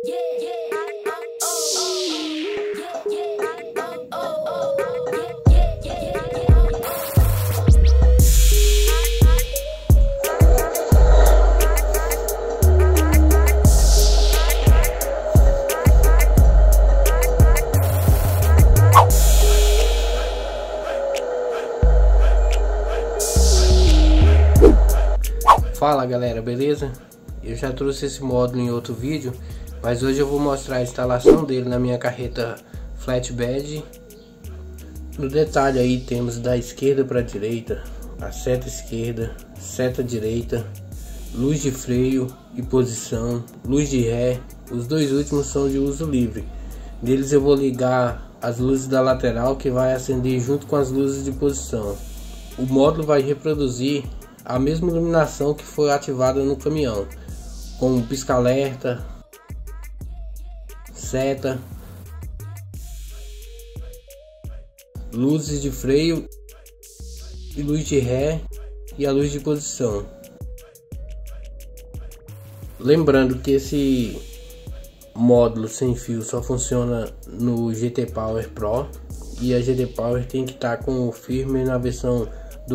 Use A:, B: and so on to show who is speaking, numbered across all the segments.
A: Fala galera, beleza? Eu já trouxe esse módulo em outro vídeo, mas hoje eu vou mostrar a instalação dele na minha carreta flatbed. No detalhe aí temos da esquerda para a direita, a seta esquerda, seta direita, luz de freio e posição, luz de ré. Os dois últimos são de uso livre. Neles eu vou ligar as luzes da lateral, que vai acender junto com as luzes de posição. O módulo vai reproduzir a mesma iluminação que foi ativada no caminhão, como pisca-alerta, seta, luzes de freio e luz de ré e a luz de posição. Lembrando que esse módulo sem fio só funciona no GT Power Pro, e a GT Power tem que estar com o firmware na versão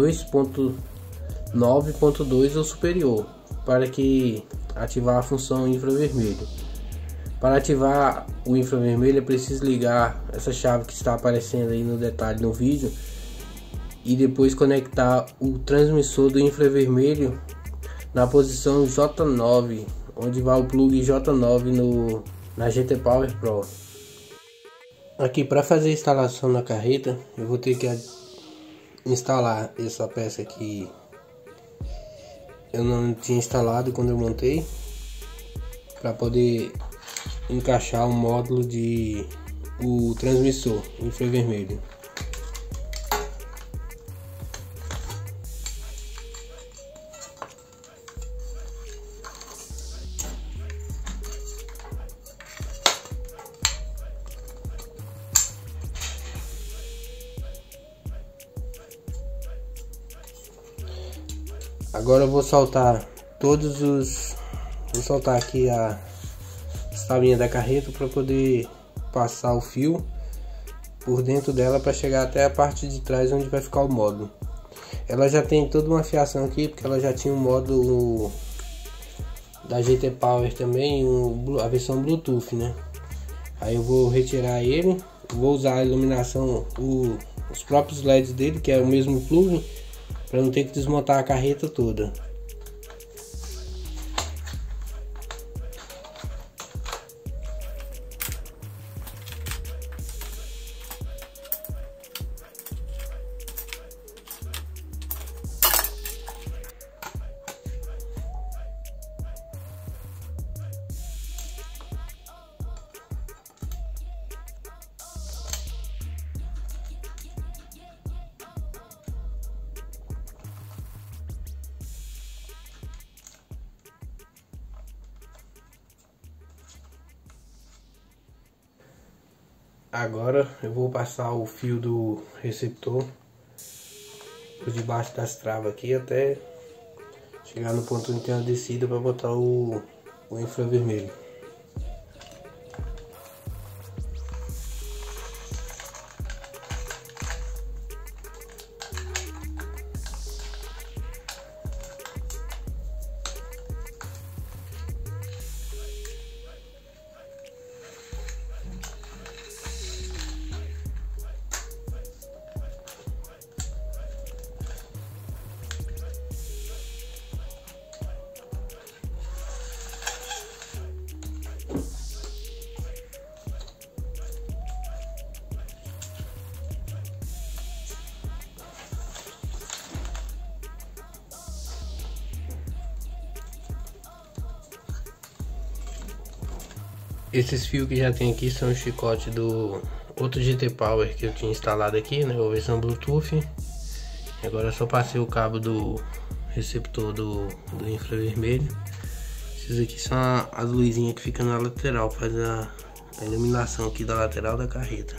A: 2.9.2 ou superior para que ativar a função infravermelho. Para ativar o infravermelho é preciso ligar essa chave que está aparecendo aí no detalhe no vídeo e depois conectar o transmissor do infravermelho na posição J9, onde vai o plug J9 na GT Power Pro. Aqui, para fazer a instalação na carreta, eu vou ter que instalar essa peça aqui. Eu não tinha instalado quando eu montei, para poder encaixar o módulo de o transmissor infravermelho. Agora eu vou soltar vou soltar aqui a tabelinha da carreta para poder passar o fio por dentro dela para chegar até a parte de trás onde vai ficar o módulo. Ela já tem toda uma fiação aqui, porque ela já tinha um módulo da GT Power também, a versão Bluetooth, né? Aí eu vou retirar ele, vou usar a iluminação, os próprios LEDs dele, que é o mesmo plug, para não ter que desmontar a carreta toda. Agora eu vou passar o fio do receptor por debaixo das travas aqui até chegar no ponto onde tem a descida para botar o infravermelho. Esses fios que já tem aqui são o chicote do outro GT Power que eu tinha instalado aqui, né, a versão Bluetooth. Agora eu só passei o cabo do receptor do infravermelho. Esses aqui são as luzinhas que ficam na lateral, faz a iluminação aqui da lateral da carreta.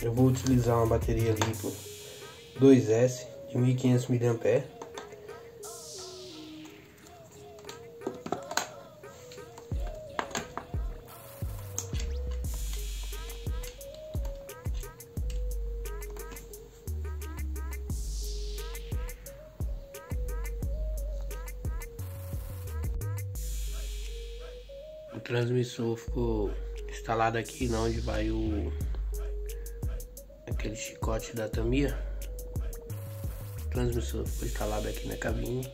A: Eu vou utilizar uma bateria LiPo 2S de 1500 mAh. O transmissor ficou instalado aqui, onde vai aquele chicote da Tamiya. O transmissor ficou instalado aqui na cabine.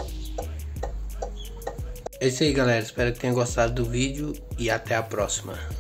A: É isso aí, galera, espero que tenham gostado do vídeo e até a próxima.